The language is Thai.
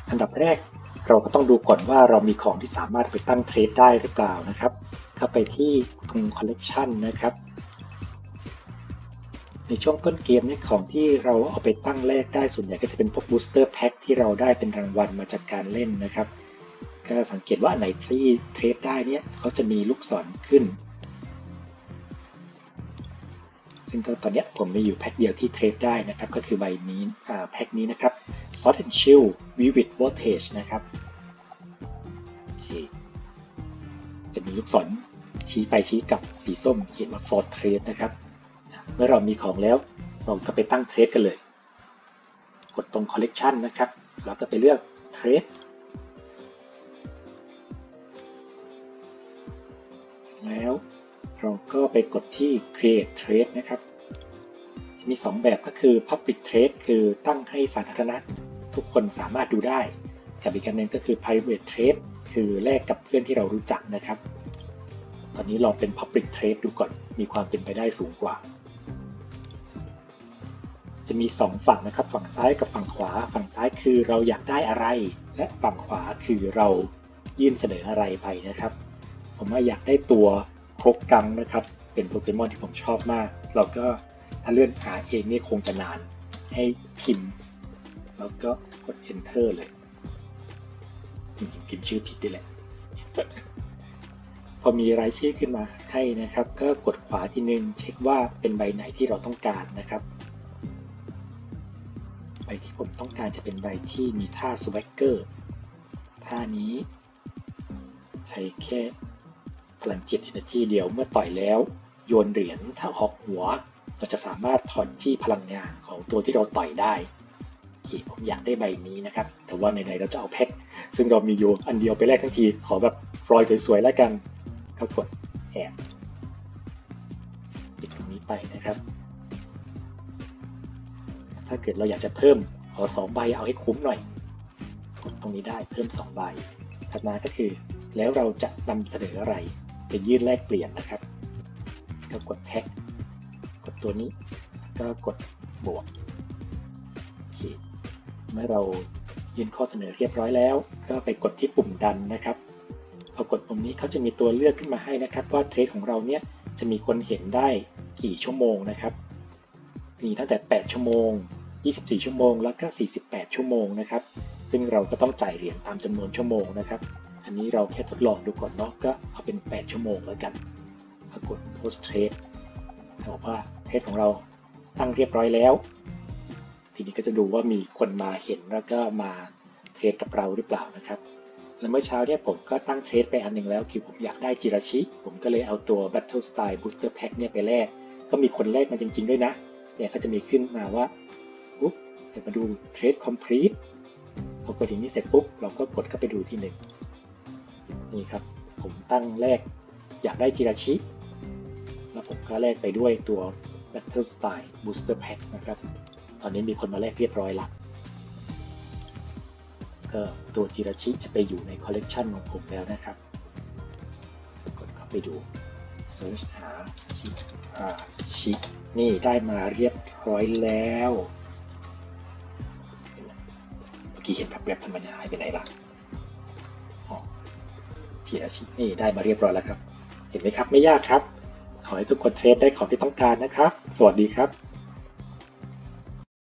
อันดับแรกเราก็ต้องดูก่อนว่าเรามีของที่สามารถไปตั้งเทรดได้หรือเปล่านะครับเข้าไปที่ตรง collection นะครับในช่วงต้นเกมเนี่ยของที่เราเอาไปตั้งแลกได้ส่วนใหญ่ก็จะเป็นพวก booster pack ที่เราได้เป็นรางวัลมาจากการเล่นนะครับก็สังเกตว่าอันไหนที่เทรดได้เนี่ยเขาจะมีลูกศรขึ้นซึ่งตอนนี้ผมมีอยู่แพ็คเดียวที่เทรดได้นะครับก็คือใบนี้แพ็คนี้นะครับ Sword and Shield Vivid Voltage นะครับจะมีลูกศรชี้ไปชี้กลับสีส้มเขียนว่า For Trade นะครับเมื่อเรามีของแล้วเราก็ไปตั้งเทรดกันเลยกดตรง Collection นะครับแล้วก็ไปเลือก Trade แล้วเราก็ไปกดที่ Create Trade นะครับจะมี2แบบก็คือ Public Trade คือตั้งให้สาธารณะทุกคนสามารถดูได้กับอีกอันหนึ่งก็คือ Private Trade คือแลกกับเพื่อนที่เรารู้จักนะครับตอนนี้ลองเป็น Public Trade ดูก่อนมีความเป็นไปได้สูงกว่าจะมี2ฝั่งนะครับฝั่งซ้ายกับฝั่งขวาฝั่งซ้ายคือเราอยากได้อะไรและฝั่งขวาคือเรายื่นเสนออะไรไปนะครับผมว่าอยากได้ตัวครกกังนะครับเป็นโปเกมอนที่ผมชอบมากเราก็ถ้าเลื่อนหาเองนี่คงจะนานให้พิมพ์แล้วก็กด Enter เลยจริงๆพิมพ์ชื่อผิดด้วยแหละพอมีรายชื่อขึ้นมาให้นะครับก็กดขวาทีนึงเช็คว่าเป็นใบไหนที่เราต้องการนะครับใบที่ผมต้องการจะเป็นใบที่มีท่า Swagger ท่านี้ใช้แค่พลังจิต Energy เดียวเมื่อต่อยแล้วโยนเหรียญถ้าออกหัวเราจะสามารถถอนที่พลังงานของตัวที่เราต่อยได้ผมอยากได้ใบนี้นะครับแต่ว่าไหนๆเราจะเอาแพ็คซึ่งเรามีอยู่อันเดียวไปแลกทั้งทีขอแบบฟลอยสวยๆแล้วกันก็กดแอบปิดตรงนี้ไปนะครับถ้าเกิดเราอยากจะเพิ่มขอ2ใบเอาให้คุ้มหน่อยกดตรงนี้ได้เพิ่ม2ใบถัดมาก็คือแล้วเราจะนำเสนออะไรเป็นยื่นแลกเปลี่ยนนะครับก็กดแพ็คกดตัวนี้ก็กดบวกเมื่อเรายื่นข้อเสนอเรียบร้อยแล้วก็ไปกดที่ปุ่มดันนะครับพอกดปุ่มนี้เขาจะมีตัวเลือกขึ้นมาให้นะครับว่าเทรดของเราเนี่ยจะมีคนเห็นได้กี่ชั่วโมงนะครับมีตั้งแต่8ชั่วโมง24ชั่วโมงแล้วก็48ชั่วโมงนะครับซึ่งเราก็ต้องจ่ายเหรียญตามจำนวนชั่วโมงนะครับอันนี้เราแค่ทดลองดูก่อนเนาะก็เอาเป็น8ชั่วโมงแล้วกันกด Post Trade บอกว่าเทรดของเราตั้งเรียบร้อยแล้วทีนี้ก็จะดูว่ามีคนมาเห็นแล้วก็มาเทรดกับเราหรือเปล่านะครับและเมื่อเช้าเนี่ยผมก็ตั้งเทรดไปอันนึงแล้วคือผมอยากได้จิราชิผมก็เลยเอาตัว Battle Style Booster Pack เนี่ยไปแลกก็มีคนแลกมาจริงๆด้วยนะเนี่ยเขาจะมีขึ้นมาว่าปุ๊บเดี๋ยวมาดู Trade Complete พอกดอย่างนี้เสร็จปุ๊บเราก็กดเข้าไปดูที่1นี่ครับผมตั้งแลกอยากได้จิราชิแล้วผมก็แลกไปด้วยตัว Battle Style Booster Pack นะครับตอนนี้มีคนมาแลกเรียบร้อยละก็ตัวจิราชิจะไปอยู่ในคอลเลกชันของผมแล้วนะครับกดเข้าไปดู Search หาจิราชินี่ได้มาเรียบร้อยแล้วเมื่อกี้เห็นแบบธรรมดาหายไปไหนล่ะจิราชินี่ได้มาเรียบร้อยแล้วครับเห็นไหมครับไม่ยากครับขอให้ทุกคนเทรดได้ของที่ต้องการนะครับสวัสดีครับ